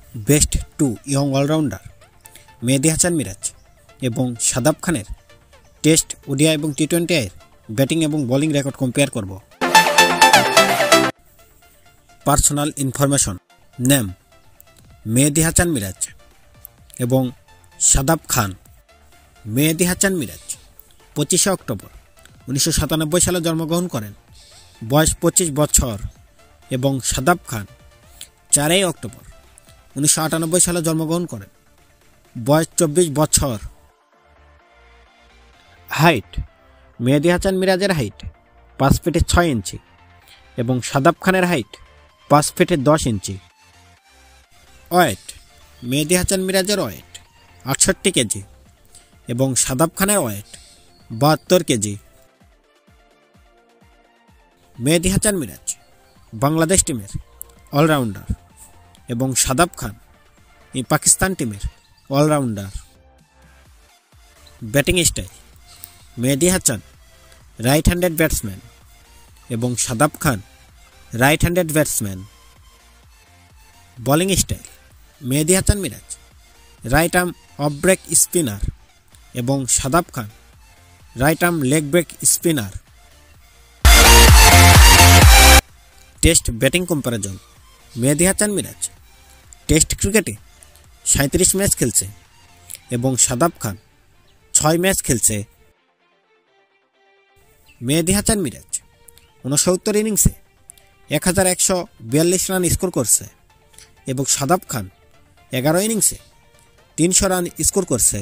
Best 2 young allrounder Mehedi Hasan Miraz এবং শাদাব খানের test, ODI এবং টি-20 এর ব্যাটিং এবং বোলিং রেকর্ড কম্পেয়ার করব। Personal information. Name Mehedi Hasan Miraz এবং শাদাব খান। মেহেদী হাসান মিরাজ 25 অক্টোবর 1997 সালে জন্মগ্রহণ করেন, বয়স 25 বছর, এবং শাদাব খান 4 অক্টোবর 1998 সালে জন্মগ্রহণ করেন, বয়স 24 বছর। হাইট মেহেদী হাসান মিরাজের হাইট 5 ফিট 6 ইঞ্চি এবং শাদাব খানের height 5 feet 10 inch. Weight Mehedi Hasan মিরাজের ওয়েট 68 কেজি এবং শাদাব খানের ওয়েট 72 কেজি। মেহেদী হাসান মিরাজ বাংলাদেশ টিমের অলরাউন্ডার এবং শাদাব খান এই পাকিস্তান টিমের allrounder. Batting style Mehedi Hasan right handed batsman এবং Shadab Khan right handed batsman. Bowling style Mehedi Hasan Miraz right arm off break spinner এবং Shadab Khan right arm leg break spinner. Test batting comparison. Mehedi Hasan Miraz test ক্রিকেটে 37 ম্যাচ খেলছে এবং শাদাব খান 6 ম্যাচ খেলছে। মেহেদী হাসান মিরাজ 69 ইনিংসে 1142 রান স্কোর করছে এবং শাদাব খান 11 ইনিংসে 300 রান স্কোর করছে।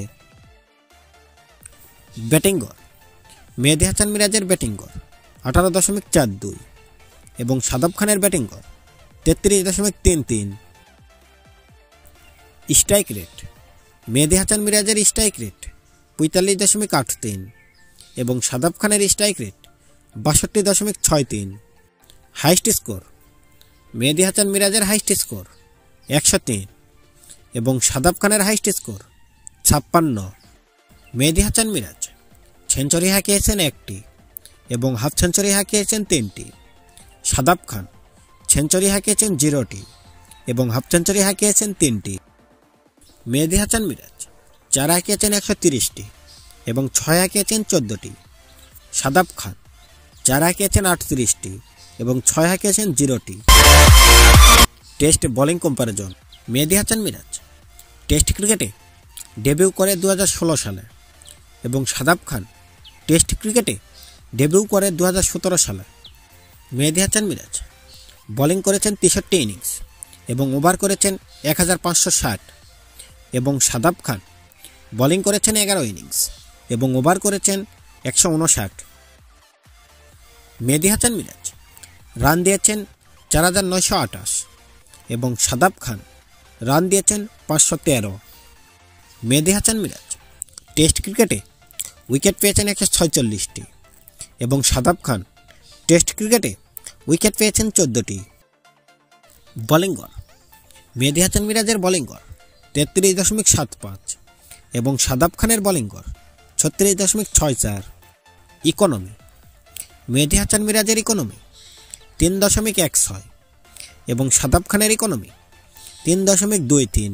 ব্যাটিং গড় মেহেদী হাসান মিরাজের ব্যাটিং গড় 18.42 এবং শাদাব খানের ব্যাটিং গড় 33.33। স্ট্রাইক রেট মেহেদী হাসান মিরাজের স্ট্রাইক রেট 45.83 এবং শাদাব খানের strike rate 62.63। Highest score Mehedi Hasan মিরাজের হাইস্ট স্কোর 103 এবং শাদাব খানের highest score 56। Mehedi Hasan Miraz century হাঁকিয়েছেন 1টি এবং হাফ সেঞ্চুরি হাঁকিয়েছেন 3টি। শাদাব খান সেঞ্চুরি হাঁকিয়েছেন 0টি এবং হাফ সেঞ্চুরি হাঁকিয়েছেন 3টি। মেহেদী হাসান মিরাজ 4 হাঁকিয়েছেন 130টি এবং 6 হাঁকিয়েছেন 14টি। শাদাব খান 4 হাঁকিয়েছেন 38টি এবং 6 হাঁকিয়েছেন 0টি। Test bowling comparison. Mehedi Hasan Miraz test ক্রিকেটে ডেবিউ করে 2016 সালে এবং শাদাব খান টেস্ট ক্রিকেটে ডেবিউ করে 2017 সালে। মেহেদী হাসান মিরাজ বোলিং করেছেন 63 ইনিংস এবং ওভার করেছেন 1560 এবং শাদাব খান বোলিং করেছেন 11 ইনিংস এবং ওভার করেছেন 159। মেহেদী হাসান মিরাজ রান দিয়েছেন 4928 এবং শাদাব খান রান দিয়েছেন 513। মেহেদী হাসান মিরাজ টেস্ট ক্রিকেটে উইকেট পেয়েছেন 146টি এবং শাদাব খান টেস্ট ক্রিকেটে উইকেট পেয়েছেন 14টি। বোলিং গড় মেহেদী হাসান মিরাজের বোলিং গড় 33.75 এবং শাদাব খানের বোলিং গড় 36.64। ইকোনমি মেহেদী হাসান মিরাজের ইকোনমি 3.16 এবং শাদাব খানের economy 3.23।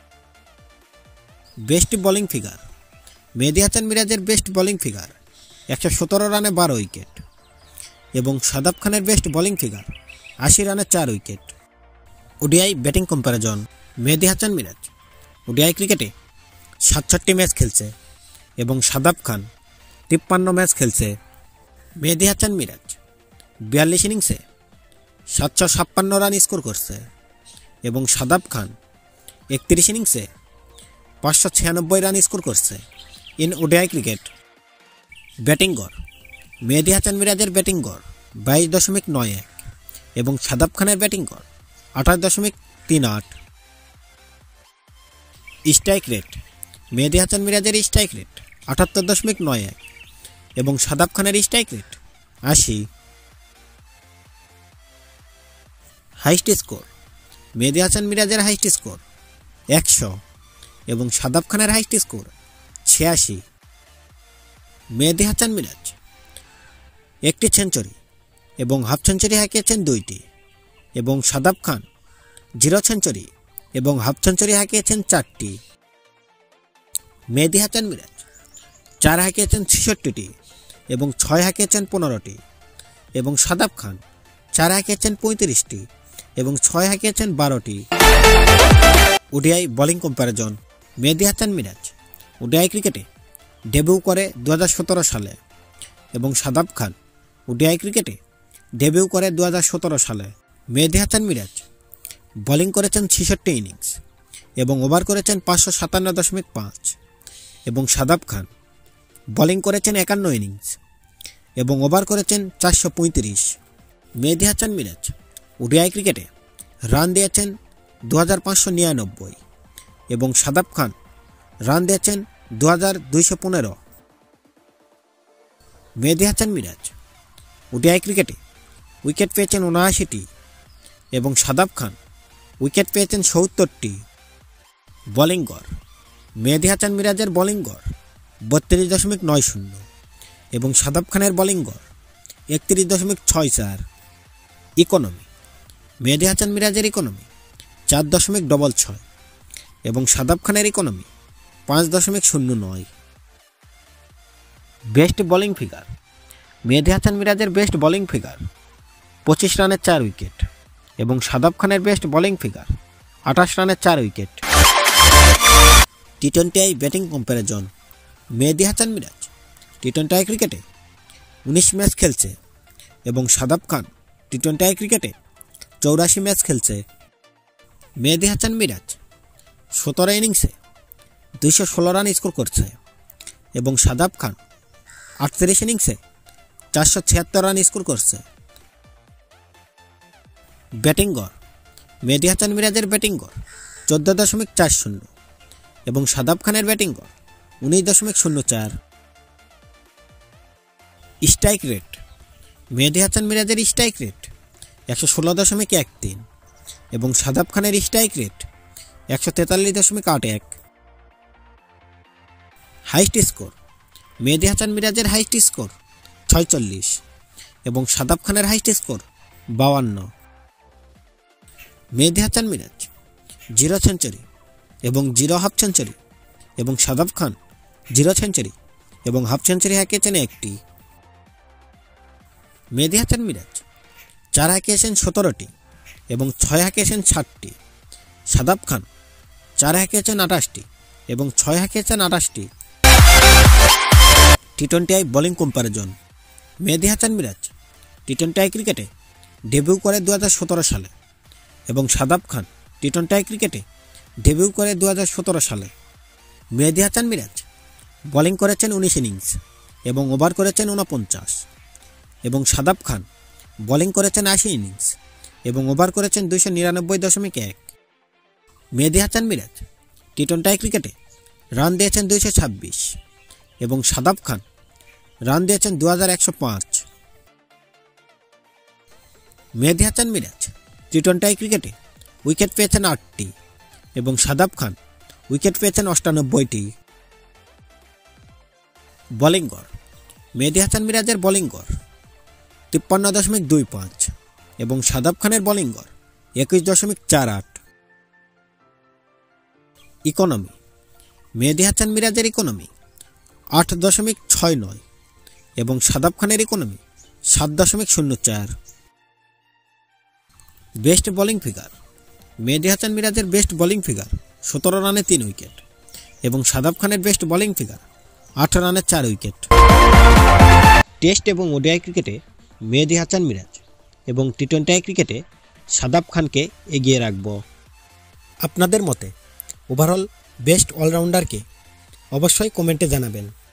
Best bowling figure Mehedi Hasan মিরাজের বেস্ট বোলিং ফিগার 117 রানে 12 উইকেট এবং শাদাব খানের বেস্ট বোলিং ফিগার 80 রানে 4 wicket. ODI batting comparison. Mehedi Hasan Miraz ODI ক্রিকেটে 67 ম্যাচ খেলছে এবং শাদাব খান 53 ম্যাচ খেলছে। মেহেদী হাসান মিরাজ 42 ইনিংসে 756 রান স্কোর করছে এবং শাদাব খান 31 ইনিংসে 596 রান স্কোর করছে ইন ওডিআই ক্রিকেট। ব্যাটিং গড় মেহেদী হাসান মিরাজের ব্যাটিং গড় 22.91 এবং শাদাব খানের ব্যাটিং গড় 28.38। স্ট্রাইক রেট মেহেদী হাসান মিরাজের স্ট্রাইক রেট 78.91 এবং শাদাব খানের strike rate 80। Highest score Mehedi Hasan মিরাজের হাইস্ট স্কোর 100 এবং শাদাব খানের হাইস্ট স্কোর 86। মেহেদী হাসান মিরাজ 1টি সেঞ্চুরি এবং হাফ সেঞ্চুরি হাঁকিয়েছেন 2টি এবং শাদাব খান 0 সেঞ্চুরি এবং হাফ সেঞ্চুরি হাঁকিয়েছেন 4টি। মেহেদী হাসান মিরাজ 4 হাঁকিয়েছেন 66টি এবং 6 হাঁকিয়েছেন 15টি। এবং শাদাব খান 4 হাঁকিয়েছেন 35টি এবং 6 হাঁকিয়েছেন 12টি। ODI bowling comparison. Mehedi Hasan Miraz ODI ক্রিকেটে ডেবিউ করে 2017 সালে এবং শাদাব খান ওডিআই ক্রিকেটে ডেবিউ করে 2017 সালে। মেহেদী হাসান মিরাজ বোলিং করেছেন 66 ইনিংস এবং ওভার করেছেন 557.5 এবং শাদাব খান বোলিং করেছেন 51 ইনিংস এবং ওভার করেছেন 435। মেহেদী হাসান মিরাজ ওডিআই ক্রিকেটে রান দিয়েছেন 2599 এবং শাদাব খান রান দিয়েছেন 2215। মেহেদী হাসান মিরাজ ওডিআই ক্রিকেটে উইকেট পেয়েছেন 79টি এবং শাদাব খান উইকেট পেয়েছেন 70টি। বোলিং গড়। মেহেদী হাসান মিরাজের বোলিং গড় 32.90 এবং শাদাব খানের বোলিং গড় 31.64। ইকোনমি। মেহেদী হাসান মিরাজের ইকোনমি 4.66 এবং শাদাব খানের economy 5.09। Best bowling figure. Mehedi Hasan মিরাজের বেস্ট বোলিং ফিগার 25 রানে 4 উইকেট এবং শাদাব খানের বেস্ট বোলিং ফিগার 28 রানে 4 wicket. টি-20 batting comparison. Mehedi Hasan Miraj টি-20 ক্রিকেটে 19 ম্যাচ খেলছে এবং শাদাব খান টি-20 ক্রিকেটে 84 ম্যাচ খেলছে। মেহেদী হাসান মিরাজ 17 ইনিংসে 216 রান স্কোর করছে এবং শাদাব খান 38 ইনিংসে 476 রান স্কোর করছে। ব্যাটিং গড়। মেহেদী হাসান মিরাজের ব্যাটিং গড় 14.40 এবং শাদাব খানের ব্যাটিং গড় 19.04। Strike rate. মেহেদী হাসান মিরাজের স্ট্রাইক রেট 116.13 এবং শাদাব খানের strike rate 143.81। Highest score. Mehedi Hasan মিরাজের হাইস্ট স্কোর 46 এবং শাদাব খানের highest score 52। Mehedi Hasan Miraz 0 century এবং 0 হাফ সেঞ্চুরি এবং শাদাব খান 0 সেঞ্চুরি এবং হাফ সেঞ্চুরি হাঁকিয়েছেন 1টি। মেহেদী হাসান মিরাজ 4 হাঁকিয়েছেন 17টি এবং 6 হাঁকিয়েছেন 60টি। শাদাব খান 4 হাঁকিয়েছেন 28টি এবং 6 হাঁকিয়েছেন 28টি। টি-20 বোলিং কম্প্যারিজন। মেহেদী হাসান মিরাজ টি-20 ক্রিকেটে ডেবিউ করে 2017 সালে এবং শাদাব খান টি-20 ক্রিকেটে ডেবিউ করে 2017 সালে। মেহেদী হাসান মিরাজ বোলিং করেছেন 19 ইনিংস এবং ওভার করেছেন 49 এবং শাদাব খান বোলিং করেছেন 80 ইনিংস এবং ওভার করেছেন 299.1। মেহেদী হাসান মিরাজ টি-20 ক্রিকেটে রান দিয়েছেন 226 এবং শাদাব খান রান দিয়েছেন 2105। মেহেদী হাসান মিরাজ টি-20 ক্রিকেটে উইকেট পেয়েছেন 8টি এবং শাদাব খান উইকেট পেয়েছেন 98টি। বোলিং গড়। মেহেদী হাসান মিরাজের বোলিং গড় 53.25 এবং শাদাব খানের বোলিং গড় 21.48। ইকোনমি। মেহেদী হাসান মিরাজের ইকোনমি 8.69 এবং শাদাব খানের economy 7.04। Best bowling figure. Mehedi Hasan মিরাজের বেস্ট বোলিং ফিগার 17 রানে 3 উইকেট এবং শাদাব খানের বেস্ট বোলিং ফিগার 8 রানে 4 উইকেট। টেস্ট এবং ওডিআই ক্রিকেটে মেহেদী হাসান মিরাজ এবং টি-20 ক্রিকেটে শাদাব খানকে এগিয়ে রাখব। আপনাদের মতে ওভারঅল বেস্ট অলরাউন্ডারকে অবশ্যই কমেন্টে জানাবেন।